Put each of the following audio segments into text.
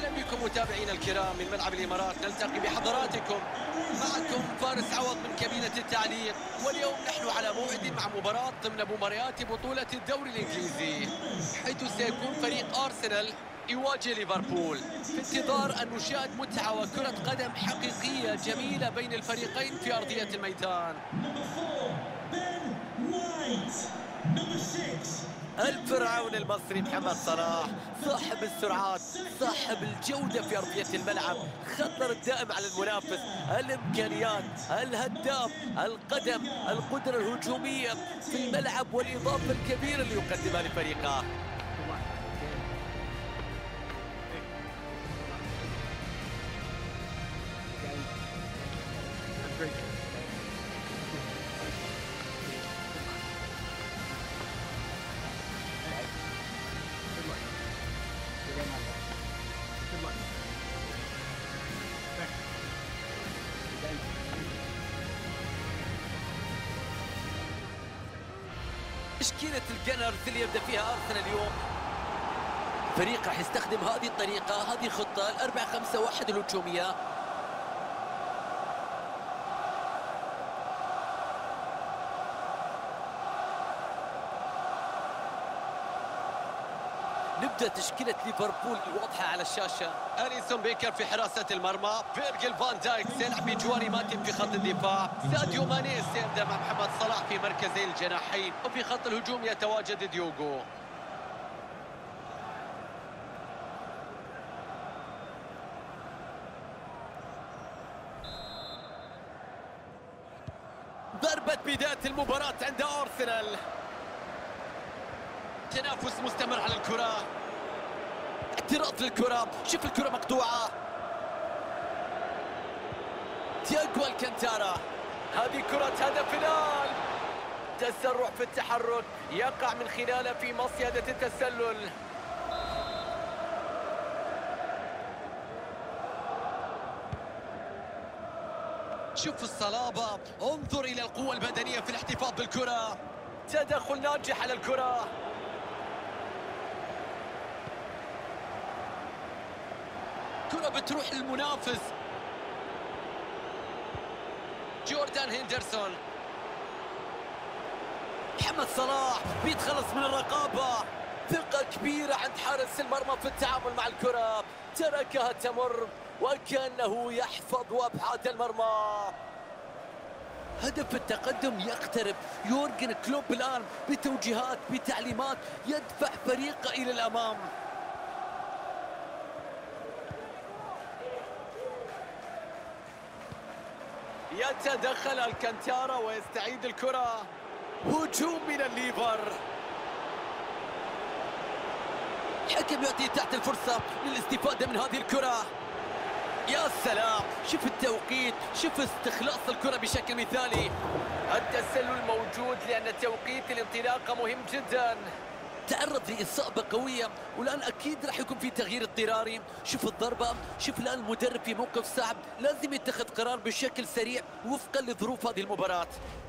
أهلا بكم متابعينا الكرام من ملعب الإمارات، نلتقي بحضراتكم. معكم فارس عوض من كابينة التعليق، واليوم نحن على موعد مع مباراة ضمن مباريات بطولة الدوري الإنجليزي، حيث سيكون فريق أرسنال يواجه ليفربول، في انتظار أن نشاهد متعة وكرة قدم حقيقية جميلة بين الفريقين في أرضية الميدان. الفرعون المصري محمد صلاح، صاحب السرعات، صاحب الجودة في أرضية الملعب، خطر الدائم على المنافس، الإمكانيات، الهداف، القدم، القدرة الهجومية في الملعب والإضافة الكبيرة اللي يقدمها لفريقه. تشكيلة الجنرز اللي يبدأ فيها أرسنال اليوم، فريق راح يستخدم هذه الطريقة، هذه الخطة 4-5-1 الهجومية. نبدأ تشكيلة ليفربول الواضحة على الشاشة. أليسون بيكر في حراسة المرمى، فيرجيل فان دايك سيلعب بجوار ماتب في خط الدفاع، ساديو ماني سيبدأ مع محمد صلاح في مركزي الجناحين، وفي خط الهجوم يتواجد ديوغو. ضربة بداية المباراة عند أرسنال، تنافس مستمر على الكرة، اعتراض للكرة، شوف الكرة مقطوعة، تياغو الكانتارا، هذه كرة هدف الآن، تسرع في التحرك يقع من خلاله في مصيدة التسلل. شوف الصلابة، انظر إلى القوة البدنية في الاحتفاظ بالكرة، تدخل ناجح على الكرة. كرة بتروح للمنافس، جوردان هندرسون، محمد صلاح بيتخلص من الرقابة، ثقة كبيرة عند حارس المرمى في التعامل مع الكرة، تركها تمر وكأنه يحفظ أبعاد المرمى. هدف التقدم يقترب، يورجن كلوب الآن بتوجيهات بتعليمات يدفع فريقه إلى الأمام. يتدخل الكانتارا ويستعيد الكرة، هجوم من الليفر، الحكم يعطي تحت الفرصة للاستفادة من هذه الكرة. يا سلام، شوف التوقيت، شوف استخلاص الكرة بشكل مثالي، التسلل موجود لأن توقيت الانطلاقة مهم جدا. تعرض لإصابة قوية والآن أكيد راح يكون في تغيير اضطراري. شوف الضربة، شوف الآن المدرب في موقف صعب، لازم يتخذ قرار بشكل سريع وفقا لظروف هذه المباراة.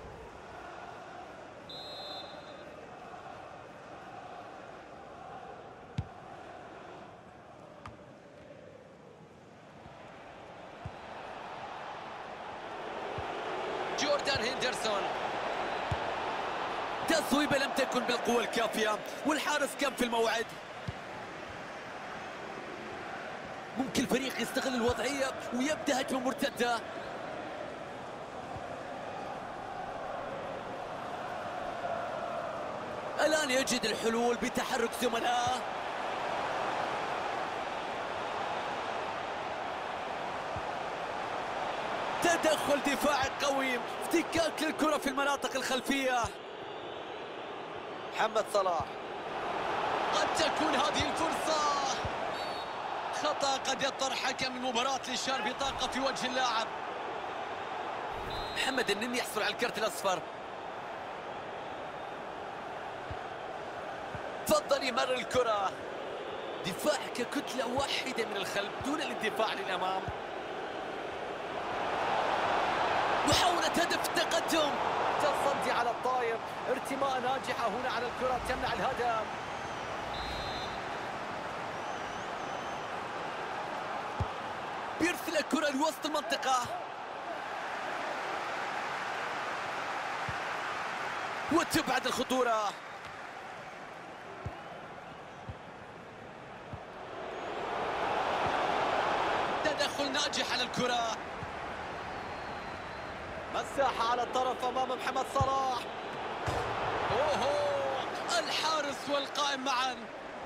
جوردان هندرسون، تصويبة لم تكن بالقوة الكافية والحارس كان في الموعد. ممكن الفريق يستغل الوضعية ويبدأ هجمة مرتدة. الآن يجد الحلول بتحرك زملائه. تدخل دفاعي قوي، افتكاك للكرة في المناطق الخلفية. محمد صلاح، قد تكون هذه الفرصة، خطأ قد يضطر حكم المباراة لإشهار بطاقة في وجه اللاعب. محمد النني يحصل على الكرت الأصفر. تفضل يمرر الكرة، دفاع ككتلة واحدة من الخلف دون الاندفاع للأمام. محاولة هدف التقدم، تصدي على الطاير، ارتماء ناجحة هنا على الكرة تمنع الهدف. بيرسل الكرة لوسط المنطقة، وتبعد الخطورة. تدخل ناجح على الكرة، مساحة على الطرف أمام محمد صلاح. أوهو، الحارس والقائم معا.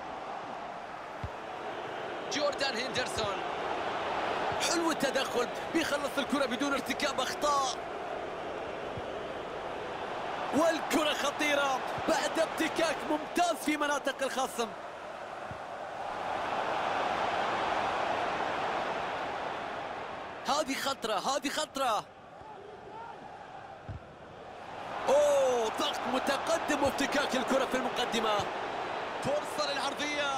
جوردان هندرسون، حلو التدخل، بيخلص الكرة بدون ارتكاب أخطاء. والكرة خطيرة بعد ابتكاك ممتاز في مناطق الخصم. هذه خطرة. اوه، ضغط متقدم وافتكاك الكرة في المقدمة. فرصة للعرضية،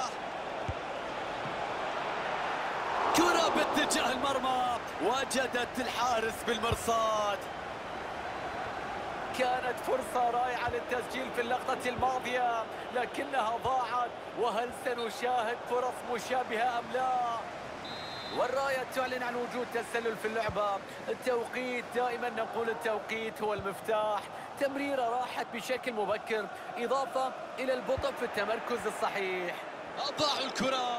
كرة باتجاه المرمى، وجدت الحارس بالمرصاد. كانت فرصة رائعة للتسجيل في اللقطة الماضية لكنها ضاعت، وهل سنشاهد فرص مشابهة أم لا؟ والراية تعلن عن وجود تسلل في اللعبة. التوقيت، دائما نقول التوقيت هو المفتاح. تمريرة راحت بشكل مبكر، إضافة إلى البطء في التمركز الصحيح. أضاعوا الكرة،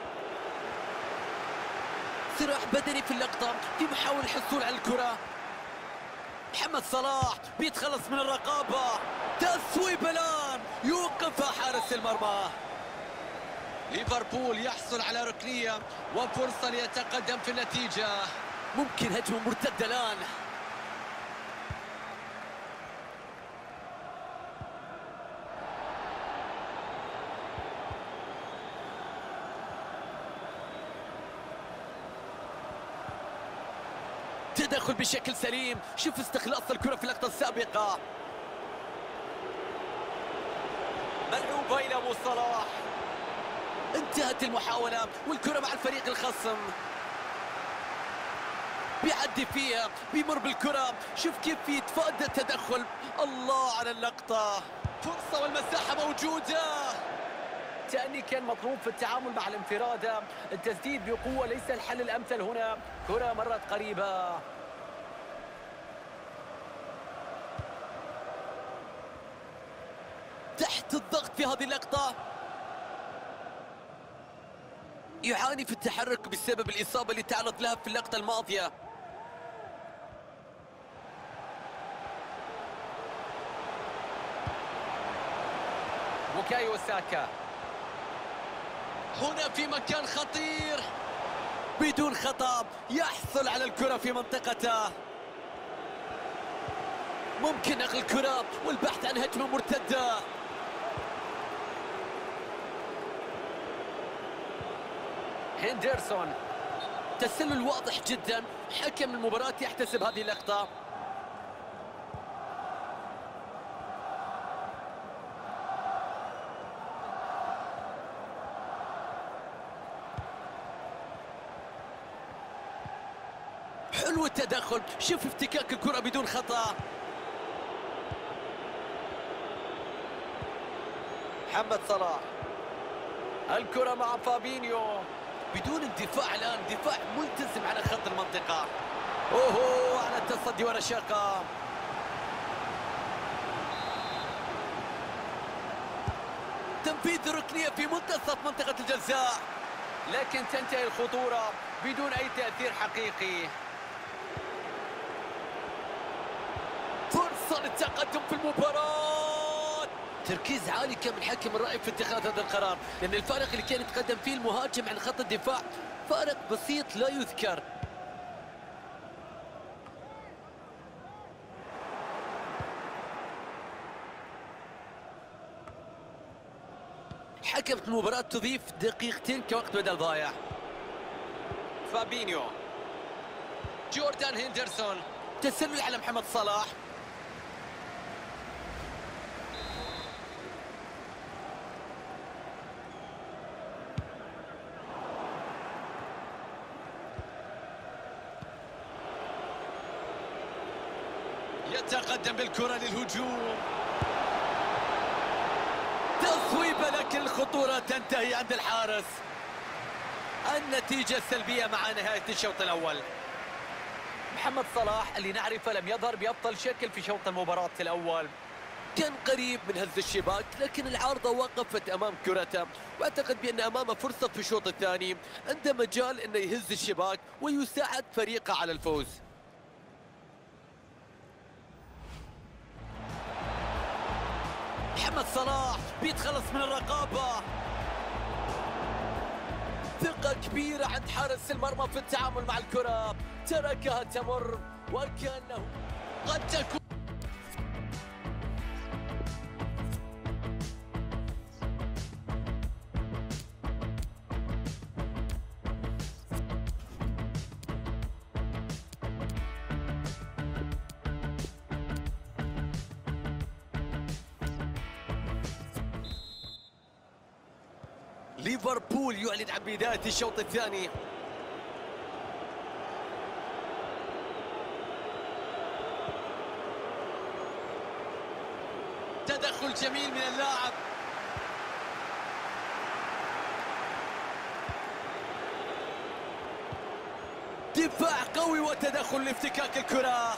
صراع بدني في اللقطة في محاولة الحصول على الكرة. محمد صلاح بيتخلص من الرقابة، تسويب الآن يوقفها حارس المرمى. ليفربول يحصل على ركنية وفرصة ليتقدم في النتيجة. ممكن هجمة مرتدة الآن. تدخل بشكل سليم، شوف استخلاص الكرة في اللقطة السابقة. ملعوبة إلى أبو صلاح، انتهت المحاولة والكرة مع الفريق الخصم. بيعدي فيها، بيمر بالكرة، شوف كيف يتفادى التدخل. الله على اللقطة، فرصة والمساحة موجودة. تأني كان مطلوب في التعامل مع الانفرادة. التسديد بقوة ليس الحل الأمثل هنا. كرة مرت قريبة، تحت الضغط في هذه اللقطة. يعاني في التحرك بسبب الإصابة اللي تعرض لها في اللقطة الماضية. بوكايو ساكا هنا في مكان خطير، بدون خطأ يحصل على الكرة في منطقته. ممكن نقل الكرة والبحث عن هجمة مرتدة. هندرسون، تسلل واضح جدا، حكم المباراة يحتسب هذه اللقطة. حلو التدخل، شوف افتكاك الكرة بدون خطأ. محمد صلاح، الكرة مع فابينيو، بدون اندفاع الآن، دفاع ملتزم على خط المنطقة. اوهو، على التصدي ورشاقة. تنفيذ الركنية في منتصف منطقة الجزاء، لكن تنتهي الخطورة بدون أي تأثير حقيقي. فرصة للتقدم في المباراة. تركيز عالي كان من الحكم الرائع في اتخاذ هذا القرار، لأن الفارق اللي كان يتقدم فيه المهاجم عن خط الدفاع فارق بسيط لا يذكر. حكمت المباراة تضيف دقيقتين كوقت بدل ضايع. فابينيو، جوردان هندرسون، تسلل على محمد صلاح. يتقدم بالكرة للهجوم، تصويبة لكن الخطورة تنتهي عند الحارس. النتيجة سلبية مع نهاية الشوط الأول. محمد صلاح اللي نعرفه لم يظهر بأفضل شكل في شوط المباراة الأول، كان قريب من هز الشباك لكن العارضة وقفت أمام كرته، واعتقد بأن أمامه فرصة في الشوط الثاني عنده مجال أنه يهز الشباك ويساعد فريقه على الفوز. محمد صلاح بيتخلص من الرقابة، ثقة كبيرة عند حارس المرمى في التعامل مع الكرة، تركها تمر وكأنه قد تكون ليفربول يعلن عن بداية الشوط الثاني. تدخل جميل من اللاعب، دفاع قوي وتدخل لافتكاك الكرة.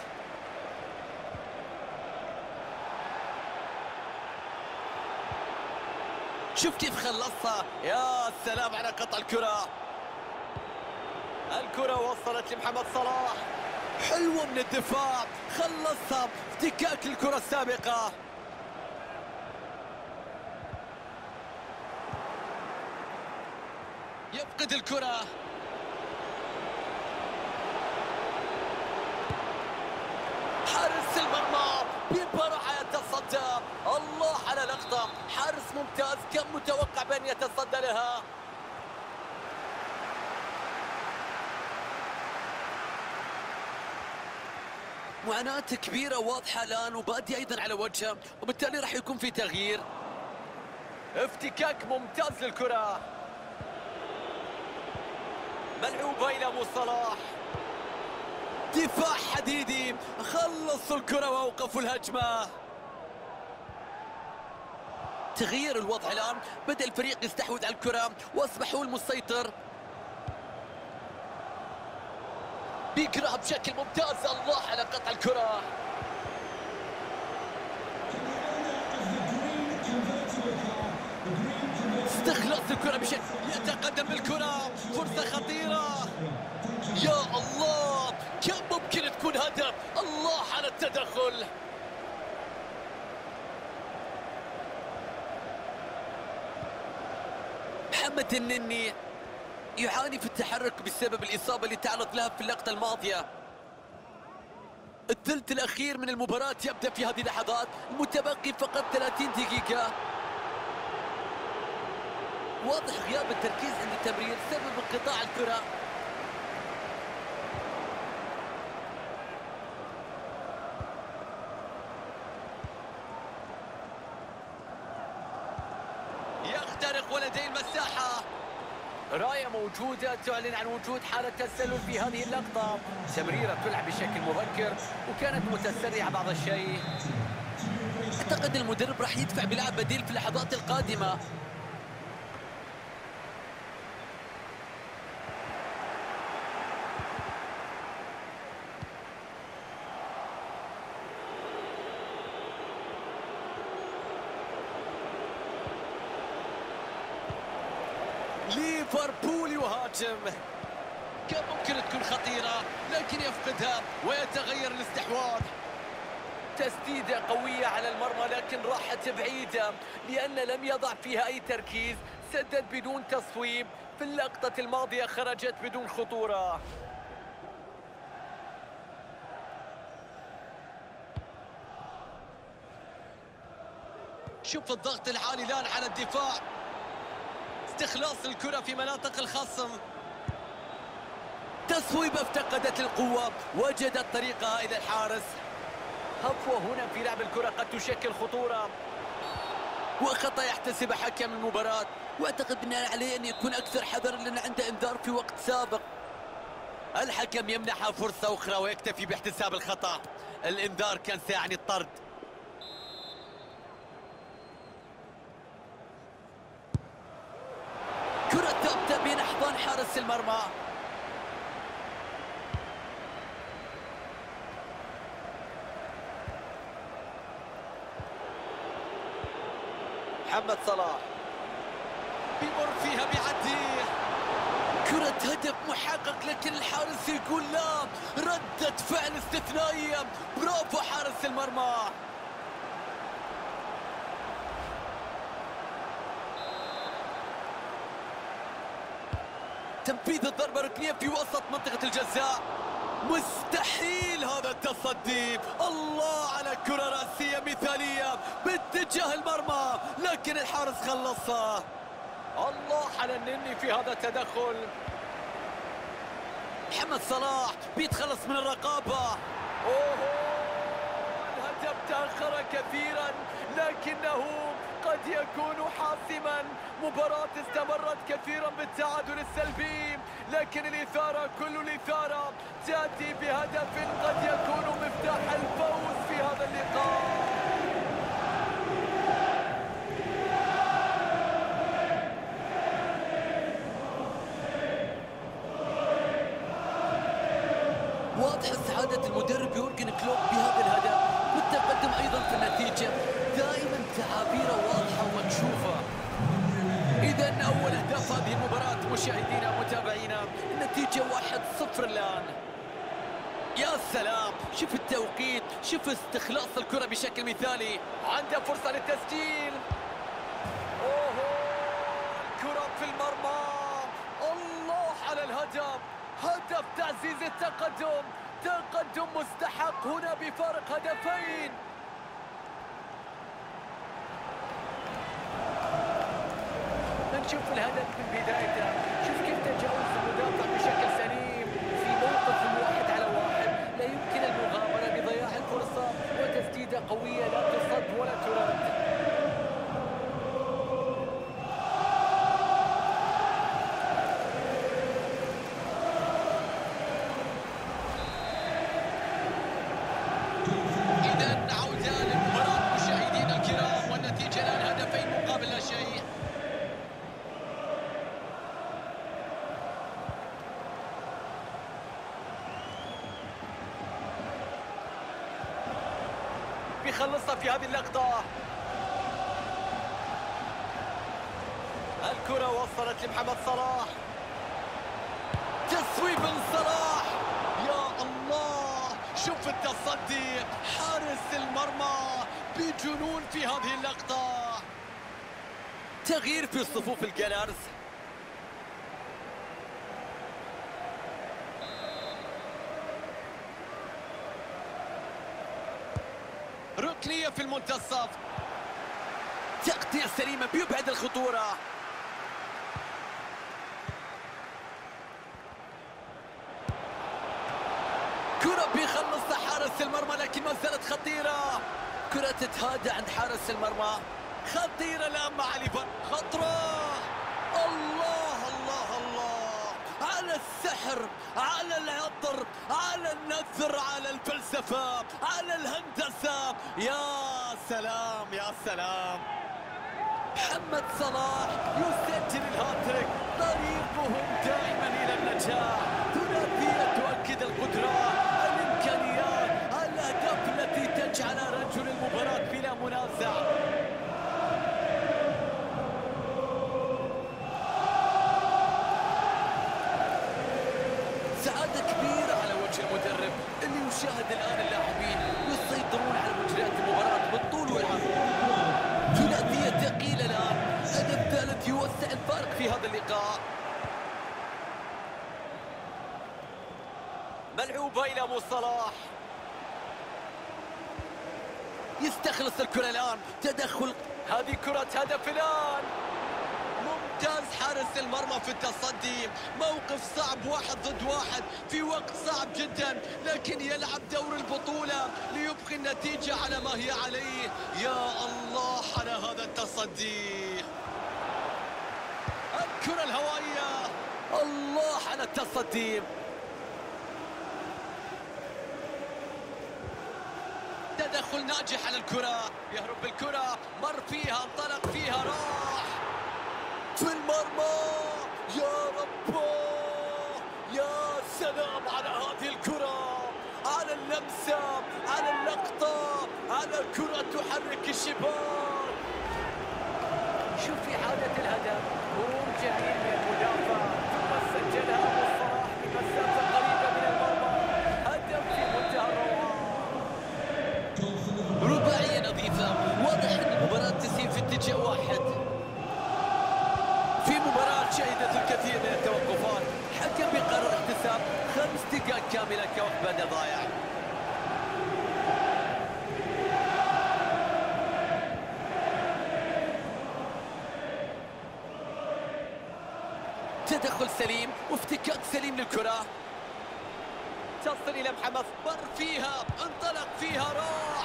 شوف كيف خلصها، يا سلام على قطع الكرة. الكرة وصلت لمحمد صلاح، حلوة من الدفاع، خلصها افتكاك الكرة السابقة. يفقد الكرة، حارس المرمى ببراعة يتصدى. الله على لقطة، حارس ممتاز، كان متوقع بأن يتصدى لها. معاناة كبيرة واضحة الآن وبادية أيضا على وجهه، وبالتالي راح يكون في تغيير. افتكاك ممتاز للكرة، ملعوبة إلى أبو صلاح، دفاع حديدي، خلصوا الكرة وأوقفوا الهجمة. تغيير الوضع الآن، بدأ الفريق يستحوذ على الكرة وأصبح هو المسيطر. بيقرأها بشكل ممتاز، الله على قطع الكرة. استخلاص الكرة بشكل، يتقدم بالكرة، فرصة خطيرة. يا الله، كان ممكن تكون هدف، الله على التدخل. محمد النني يعاني في التحرك بسبب الإصابة اللي تعرض لها في اللقطة الماضية. الثلث الأخير من المباراة يبدأ في هذه اللحظات، المتبقي فقط 30 دقيقة. واضح غياب التركيز عند التمرير سبب انقطاع الكرة. يخترق ولديه المساحة، راية موجودة تعلن عن وجود حالة تسلل في هذه اللقطة. تمريرة تلعب بشكل مبكر وكانت متسرعة بعض الشيء. اعتقد المدرب راح يدفع بلاعب بديل في اللحظات القادمة. ليفربول يهاجم، كان ممكن تكون خطيرة لكن يفقدها ويتغير الاستحواذ. تسديدة قوية على المرمى لكن راحت بعيدة لأن لم يضع فيها أي تركيز، سدد بدون تصويب. في اللقطة الماضية خرجت بدون خطورة. شوف الضغط العالي الآن على الدفاع، استخلاص الكرة في مناطق الخصم. تصويبة افتقدت القوة، وجدت طريقها إلى الحارس. هفوة هنا في لعب الكرة قد تشكل خطورة، وخطأ يحتسب حكم المباراة، واعتقد بناء عليه أن يكون أكثر حذر لأن عنده إنذار في وقت سابق. الحكم يمنحها فرصة أخرى ويكتفي باحتساب الخطأ. الإنذار كان سيعني الطرد. كرة تبدأ بين أحضان حارس المرمى. محمد صلاح بيمر فيها بيعديه. كرة هدف محقق، لكن الحارس يقول لا. ردة فعل استثنائية، برافو حارس المرمى. تنفيذ الضربة الركنية في وسط منطقة الجزاء. مستحيل هذا التصدي. الله على كرة رأسية مثالية باتجاه المرمى، لكن الحارس خلصها. الله على النني في هذا التدخل. محمد صلاح بيتخلص من الرقابة. اوه، الهدف تأخر كثيرا، لكنه قد يكون حاسما. مباراة استمرت كثيرا بالتعادل السلبي، لكن الإثارة، كل الإثارة تأتي بهدف قد يكون مفتاح الفوز في هذا اللقاء. واضح سعادة المدرب يورجن كلوب بهذا الهدف، والتقدم أيضا في النتيجة. دائما تعابيره واضحة ومكشوفة. إذا أول أهداف هذه المباراة مشاهدينا ومتابعينا، النتيجة 1-0 الآن. يا سلام، شوف التوقيت، شوف استخلاص الكرة بشكل مثالي. عنده فرصة للتسجيل. أوه، الكرة في المرمى. الله على الهدف، هدف تعزيز التقدم. تقدم مستحق هنا بفارق هدفين. نشوف الهدف من بدايته. شوف كيف تجاوز المدافع بشكل سليم في موقف 1-على-1. لا يمكن المغامرة بضياع الفرصة، وتسديدة قوية لا تصد ولا ترد. إذا عودة للمباراة مشاهدينا الكرام، والنتيجة الآن هدفين مقابل لا شيء. بيخلصها في هذه اللقطة. الكرة وصلت لمحمد صلاح. تصويب من صلاح. يا الله، شوف التصدي، حارس المرمى بجنون في هذه اللقطة. تغيير في صفوف الجانرز. ركنية في المنتصف. تغطية سليمة بيبعد الخطورة. كرة بيخلصها حارس المرمى، لكن ما زالت خطيرة. كرة تتهادى عند حارس المرمى. خطيرة الآن مع ليفر. خطرة. الله الله الله على السحر، على العطر، على النثر، على الفلسفة، على الهندسة. يا سلام يا سلام. محمد صلاح يسجل الهاتريك. طريقهم دائما إلى النجاح. ثلاثية تؤكد القدرة، الإمكانيات، الأهداف التي تجعل رجل المباراة بلا منازع. سعادة كبيرة على وجه المدرب اللي يشاهد الآن اللاعبين يسيطرون على مجريات المباراة بالطول والعرض. ثلاثية ثقيلة الآن. هدف ثالث يوسع الفارق في هذا اللقاء. ملعوبة إلى مو صلاح. يستخلص الكرة الآن. تدخل. هذه كرة هدف الآن. ممتاز حارس المرمى في التصدي. موقف صعب، 1 ضد 1 في وقت صعب جدا، لكن يلعب دور البطولة ليبقي النتيجة على ما هي عليه. يا الله على هذا التصدي. الكرة الهوائية. الله على التصدي. تدخل ناجح على الكرة. يهرب بالكرة. مر فيها، انطلق فيها، راح في المرمى. أوبا! يا سلام على هذه الكرة، على اللمسة، على اللقطة، على كرة تحرك الشباك. شوف في حالة الهدف، مرور جميل من المدافع ثم سجلها أبو صلاح بمسافة قريبة من المرمى. هدف في منتهى الروعة. رباعية نظيفة، واضح أن المباراة تسير في اتجاه واحد. في مباراة شهدت الكثير من التوقفات، حكم بقرار احتساب 5 دقائق كاملة كوقت بدل ضايع. تدخل سليم وافتكاك سليم للكرة، تصل إلى محمد، مر فيها، انطلق فيها، راح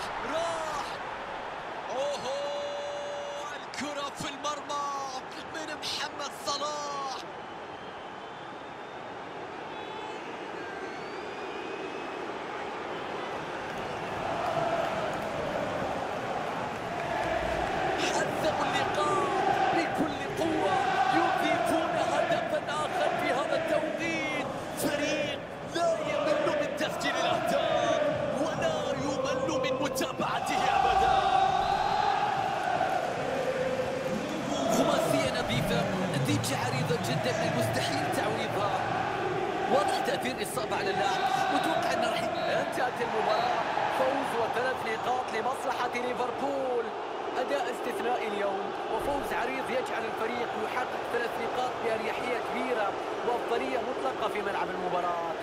اوهو، الكرة في المرمى من محمد صلاح. حذفوا اللقاء بكل قوة، يضيفون هدفا آخر في هذا التوقيت. فريق لا يمل من تسجيل الأهداف ولا يمل من متابعته أبدا. خماسية نظيفة، نتيجة عريضة جدا من المستحيل تعويضها. واضح تأثير الإصابة على اللاعب، وتوقع أنه راح انتهت المباراة، فوز و3 نقاط لمصلحة ليفربول. أداء استثنائي اليوم وفوز عريض يجعل الفريق يحقق 3 نقاط بأريحية كبيرة وأفضلية مطلقة في ملعب المباراة.